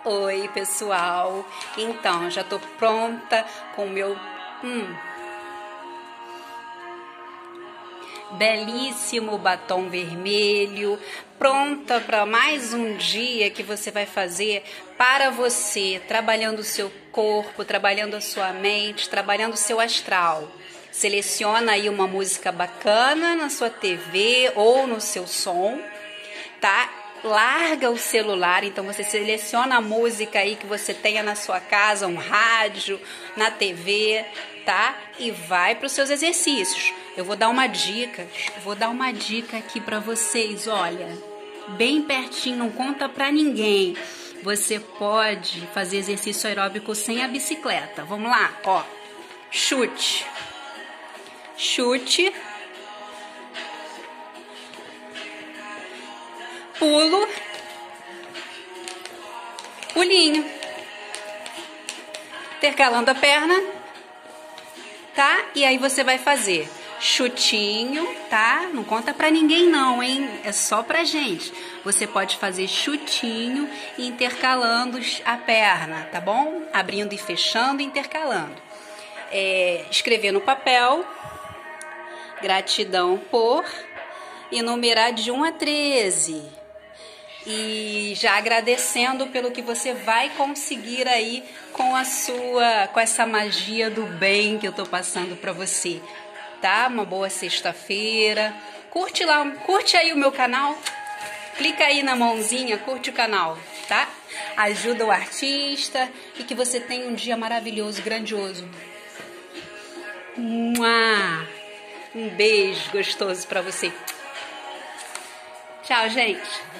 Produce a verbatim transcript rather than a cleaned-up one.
Oi, pessoal. Então, já tô pronta com o meu hum, belíssimo batom vermelho, pronta para mais um dia que você vai fazer para você, trabalhando o seu corpo, trabalhando a sua mente, trabalhando o seu astral. Seleciona aí uma música bacana na sua T V ou no seu som, tá? Larga o celular, então você seleciona a música aí que você tenha na sua casa, um rádio, na T V, tá? E vai para os seus exercícios. Eu vou dar uma dica, vou dar uma dica aqui para vocês, olha, bem pertinho, não conta para ninguém. Você pode fazer exercício aeróbico sem a bicicleta. Vamos lá, ó. Chute. Chute. Pulo, pulinho, intercalando a perna, tá? E aí você vai fazer chutinho, tá? Não conta pra ninguém não, hein? É só pra gente. Você pode fazer chutinho e intercalando a perna, tá bom? Abrindo e fechando e intercalando. É, escrever no papel, gratidão por, e numerar de um a treze. E já agradecendo pelo que você vai conseguir aí com a sua, com essa magia do bem que eu tô passando para você, tá? Uma boa sexta-feira. Curte lá, curte aí o meu canal. Clica aí na mãozinha, curte o canal, tá? Ajuda o artista e que você tenha um dia maravilhoso, grandioso. Um beijo gostoso para você. Tchau, gente.